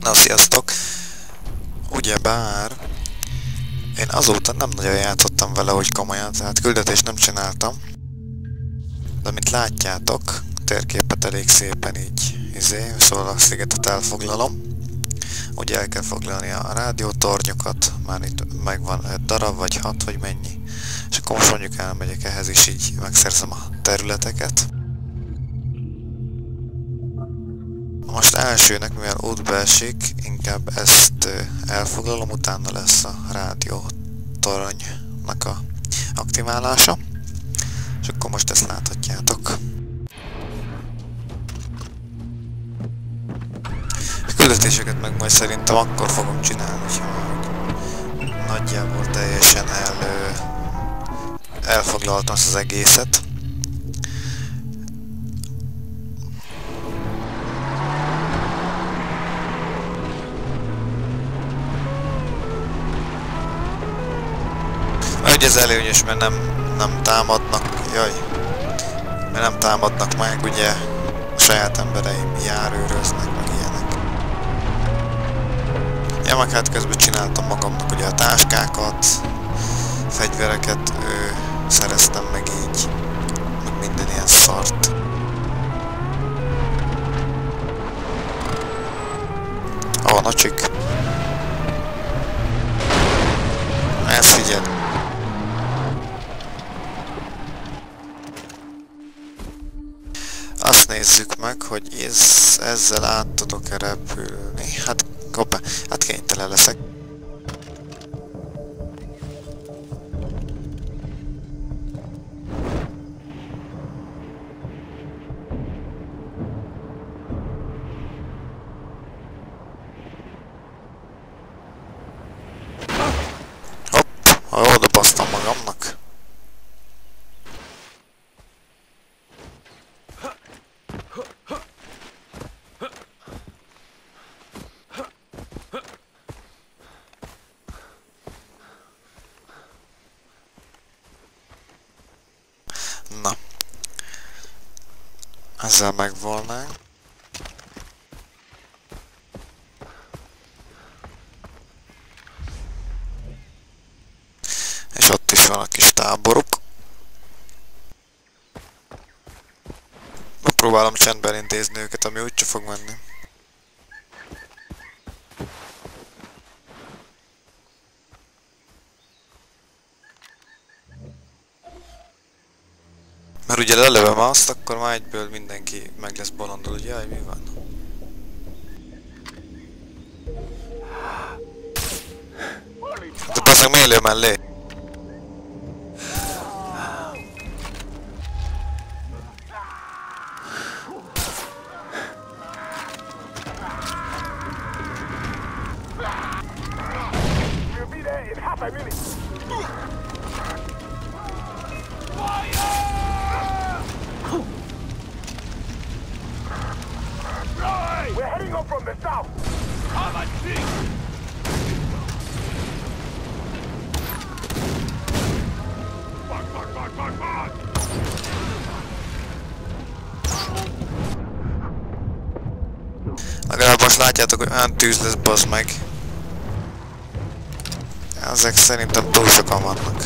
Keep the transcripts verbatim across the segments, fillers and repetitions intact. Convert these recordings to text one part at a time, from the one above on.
Na, sziasztok! Ugyebár én azóta nem nagyon játszottam vele, hogy komolyan, tehát küldetést nem csináltam. De mint látjátok, a térképet elég szépen így, izé, szóval a szigetet elfoglalom. Ugye el kell foglalni a rádiótornyokat, már itt megvan öt darab, vagy hat, vagy mennyi. És akkor most mondjuk elmegyek ehhez, és így megszerzem a területeket. Most elsőnek, mivel útba esik, inkább ezt elfoglalom, utána lesz a rádiótoronynak a aktiválása. És akkor most ezt láthatjátok. A küldetéseket meg majd szerintem akkor fogom csinálni, hogyha nagyjából teljesen el, elfoglaltam az egészet. Ugye ez előnyös, mert nem, nem támadnak, jaj, mert nem támadnak meg, ugye a saját embereim járőröznek, meg ilyenek. Ja, meg hát közben csináltam magamnak ugye a táskákat, fegyvereket ő, szereztem meg így, meg minden ilyen szart. Ó, oh, nocsik. Ezt figyeld. Azt nézzük meg, hogy ez, ezzel át tudok-e repülni. Hát, hoppá, hát kénytelen leszek. Hopp, oda basztam magamnak. Na, ezzel megvolnánk. És ott is van a kis táboruk. Megpróbálom csendben intézni őket, ami úgyse fog menni. Mert ugye lelövöm azt, akkor már egyből mindenki meg lesz bolondul, ugye? Jaj, mi van? De basszak mélő mellé! We're heading up from the south. Come and see. Fuck, fuck, fuck, fuck, fuck. Legalább most látjátok, hogy olyan tűz lesz, bazd meg. Ezek szerintem túl sokan vannak.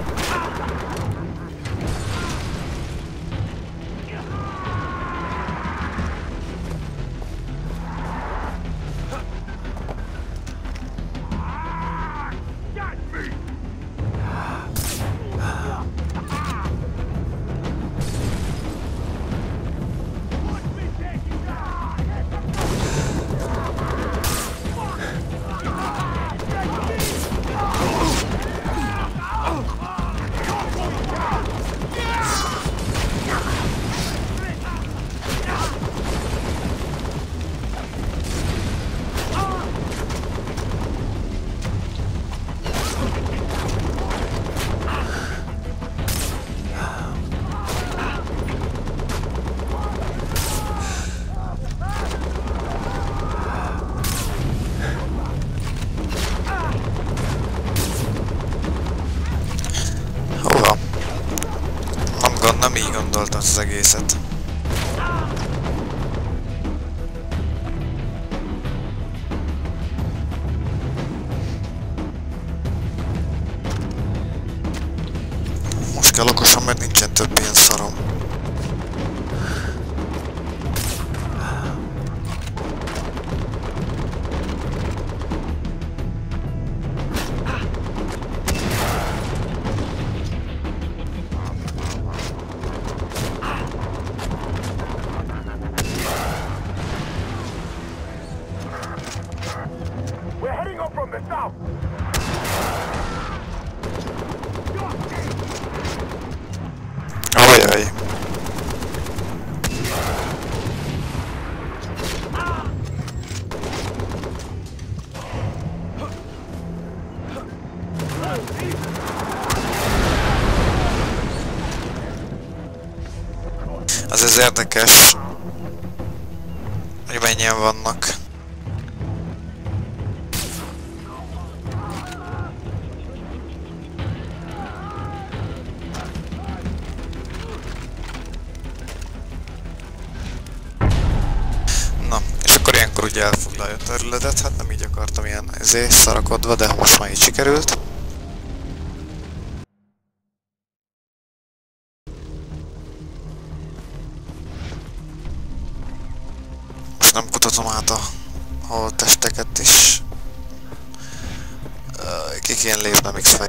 Nem így gondoltam az egészet. gyalogosan, mert nincsen több ilyen szarom. We're heading up from the south. Ajaj! Az ez érdekes, hogy mennyien vannak. Na, és akkor ilyenkor ugye elfoglalja a területet, hát nem így akartam ilyen ezért szarakodva, de most már így sikerült. Most nem kutatom át a holttesteket is. Ki kéne lépnem X-fej.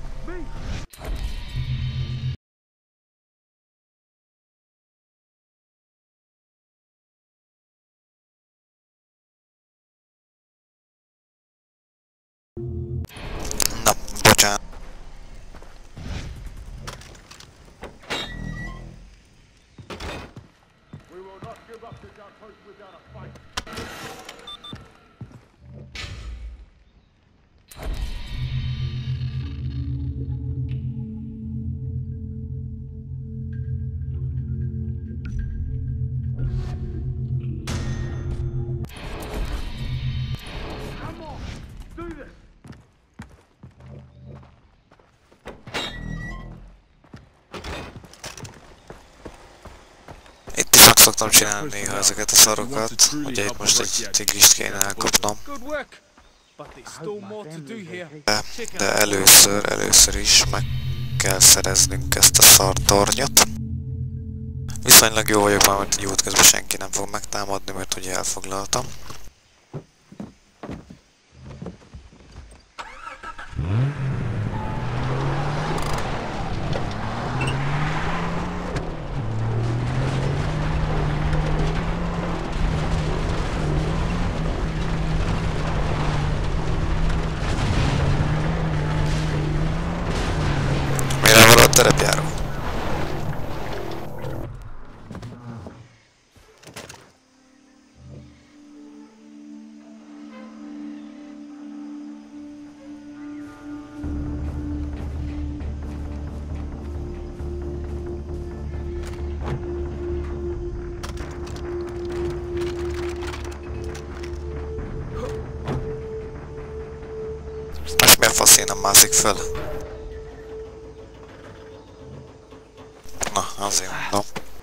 Na, bocsánat. We will not give up this outpost without a fight. Come on, do this. Itt is meg szoktam csinálni néha ezeket a szarokat. Ugye itt most egy tigrist kéne elkapnom. Good work, but there's still more to do here. De, de először, először is meg kell szereznünk ezt a szartornyot. Viszonylag jó vagyok már, mert egy út közben senki nem fog megtámadni, mert ugye elfoglaltam. Mire van a terepjáró? És miért fasz én nem mászik föl? Na, azért mondom.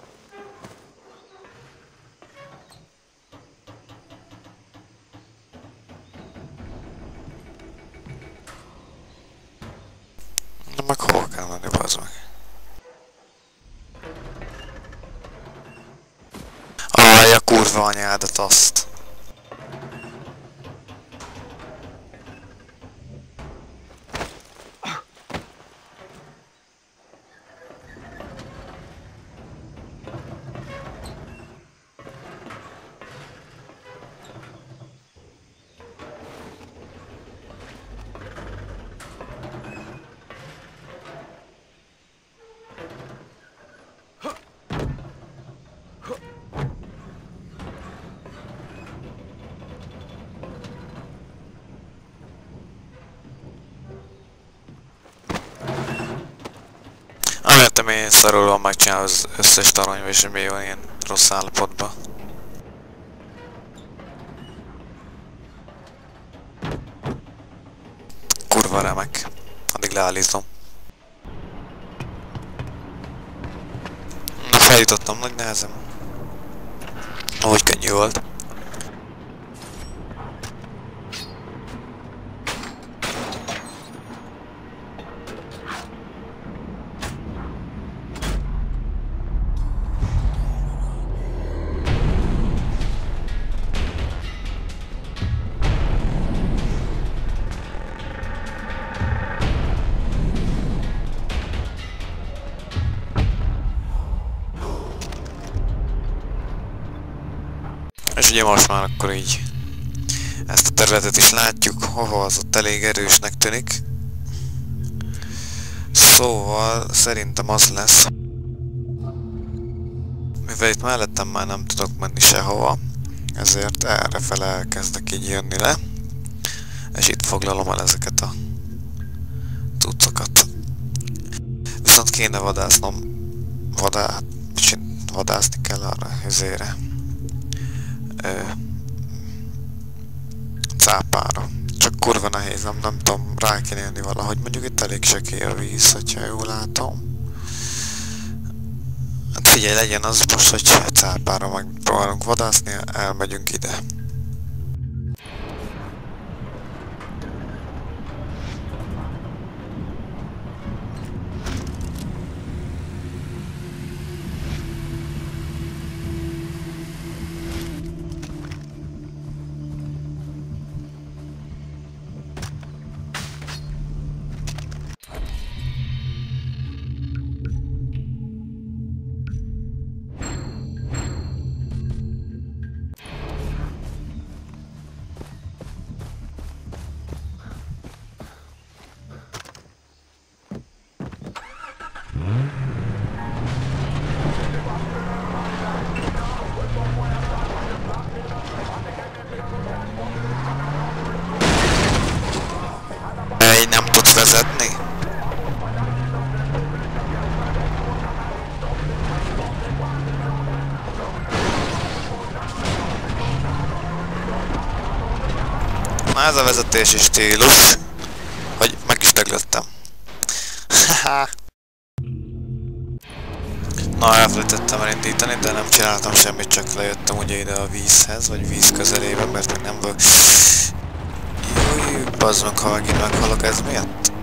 Na meg hol kell menni, bazd meg? Állj a kurva anyádat azt! Amellettem én szarulva megcsinálom az összes taronyba, és mi van ilyen rossz állapotban. Kurva remek. Addig leállítom. Na, feljutottam nagy nehezen. Ahogy könnyű volt. ugye most már akkor így ezt a területet is látjuk, hova az ott elég erősnek tűnik. Szóval szerintem az lesz, mivel itt mellettem már nem tudok menni sehova, ezért errefele elkezdek így jönni le, és itt foglalom el ezeket a cuccokat. Viszont kéne vadásznom, vadá... vadászni kell arra üzére. Ö... cápára. Csak kurva nehéz, nem, nem tudom, rá kéne jönni valahogy. Mondjuk itt elég sekély a víz, hogyha jól látom. Hát figyelj, legyen az most, hogy cápára megpróbálunk vadászni, elmegyünk ide. Nem tudsz vezetni? Na ez a vezetési stílus, hogy meg is döglöttem. Na, elfelejtettem elindítani, de nem csináltam semmit, csak lejöttem ugye ide a vízhez, vagy víz közelébe, mert még nem volt. Júj, bazd meg, ha megint meghalok, ez miatt?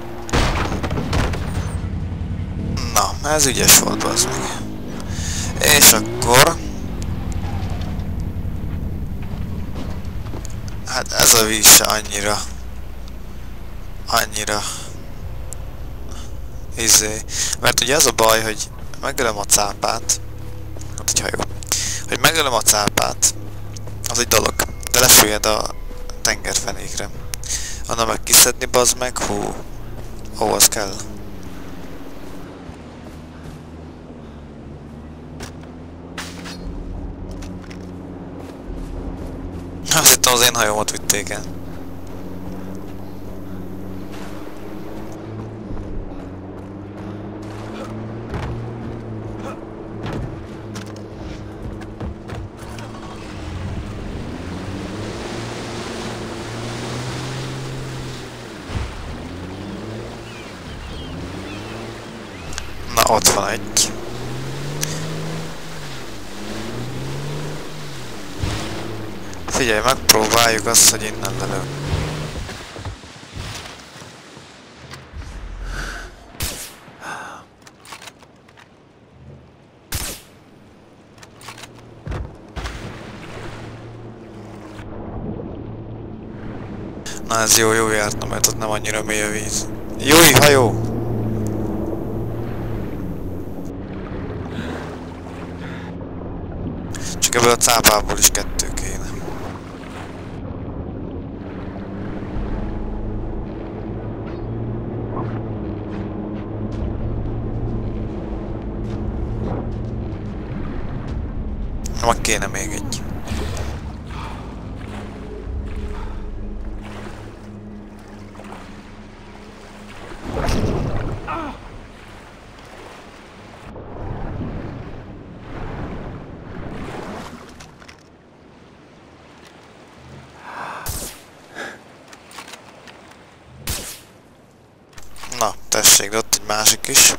Na, ez ügyes volt, bazd meg. És akkor... hát ez a víz se annyira... annyira... izé... mert ugye az a baj, hogy megölöm a cápát... hát egy hajó... hogy megölöm a cápát... az egy dolog, de lesüllyed a tengerfenékre. Anna meg kiszedni, bazd meg, hú... ó, az kell. Azt hittem, az én hajómat vitték el. Na, ott van egy. Figyelj, megpróbáljuk azt, hogy innen lelő. Na ez jó, jó jártam, mert ott nem annyira mély a víz. Júj, hajó! Csak ebből a cápából is kettő kéne. Meg kéne még egy. Na, tessék, de ott egy másik is.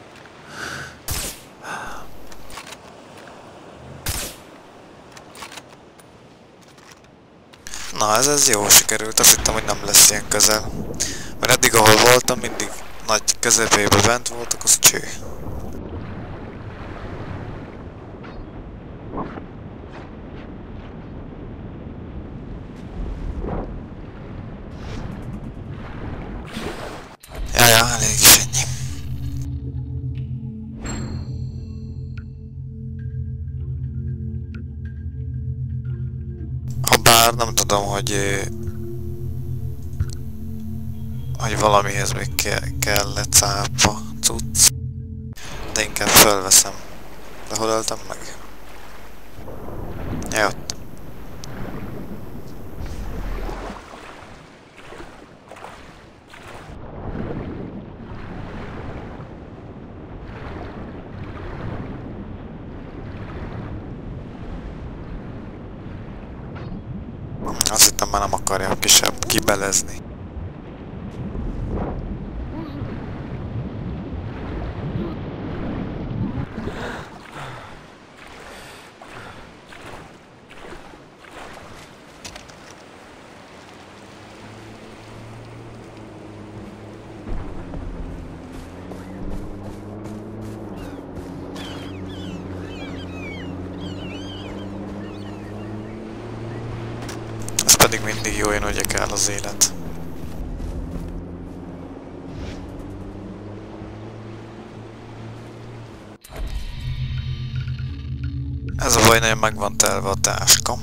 Na, ez, ez jó sikerült, azt hittem, hogy nem lesz ilyen közel. Mert eddig, ahol voltam, mindig nagy közepébe bent voltak, az cső. Jaja, elég is ennyi. Bár nem tudom, hogy... hogy valamihez még ke kellett cápa, cucc. De inkább felveszem. De hol öltem meg? Ja, ott. Azt hittem, már nem akarják kisebb kibelezni. Pedig mindig jó jön, hogy kell az élet. Ez a baj, nagyon meg van telve a táska.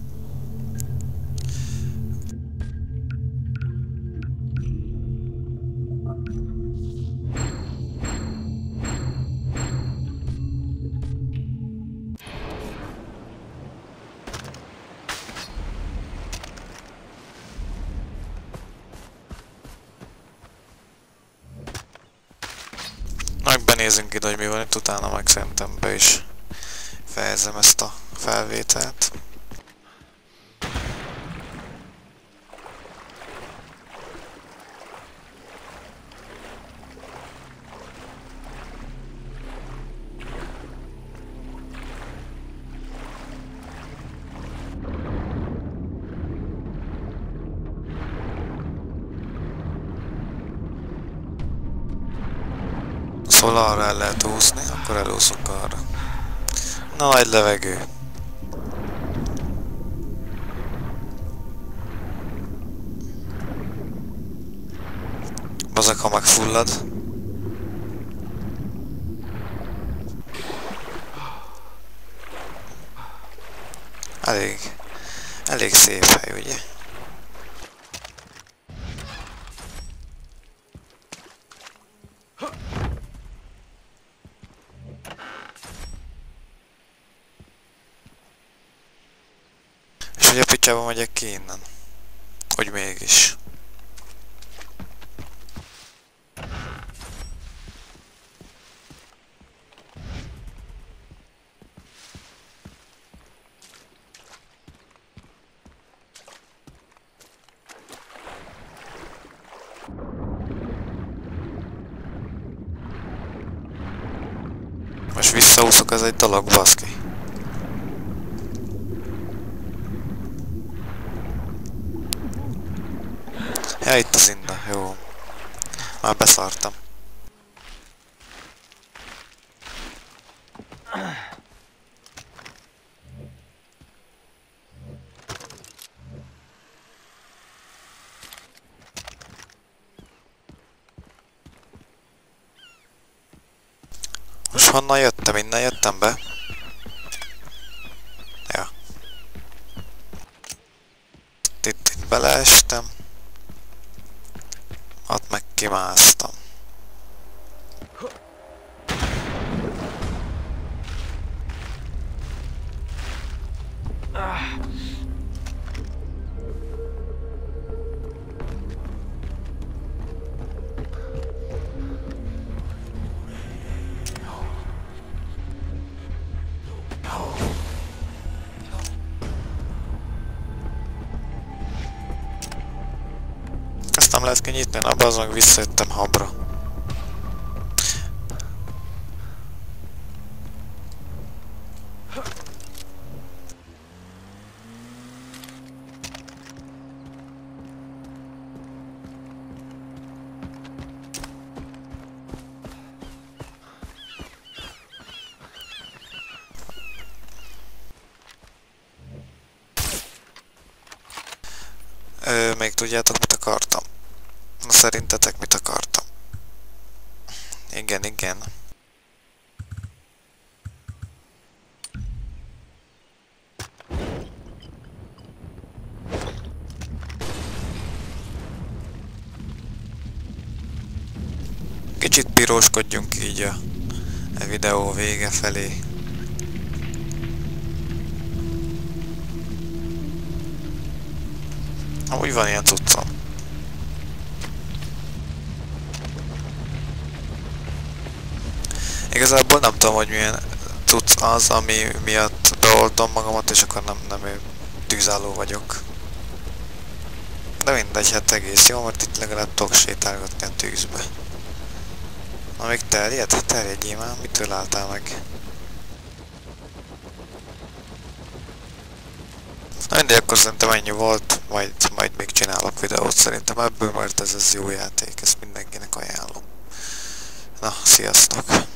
Benézünk ide, hogy mi van itt, utána meg szerintem be is fejezem ezt a felvételt. Szóval arra el lehet úszni, akkor elúszok arra. Nagy levegő. Bazeg, ha megfullad. Elég, elég szép hely, ugye? És ugye a picsába megyek ki innen. Hogy mégis. Most visszaúszok, ez egy dolog, baszki. Ja, itt az inda, jó. Már beszartam. Most honnan jöttem? Innen jöttem be? Ja. Itt, itt beleestem. Ott meg kimásztam. Ezt nem lehet kinyitni, na bazd meg, visszajöttem habra. Ö, még tudjátok, mit akartam? Na, szerintetek mit akartam? Igen, igen. íróskodjunk így a, a videó vége felé. Amúgy van ilyen cuccom. Igazából nem tudom, hogy milyen cucc az, ami miatt beoltom magamat, és akkor nem, nem tűzálló vagyok. De mindegy, hát egész jó, mert itt legalább tudok sétálgatni a tűzbe. Na még terjed? Terjedjél már, mitől álltál meg? Na mindegy, akkor szerintem ennyi volt, majd, majd még csinálok videót szerintem ebből, mert ez az jó játék, ezt mindenkinek ajánlom. Na, sziasztok!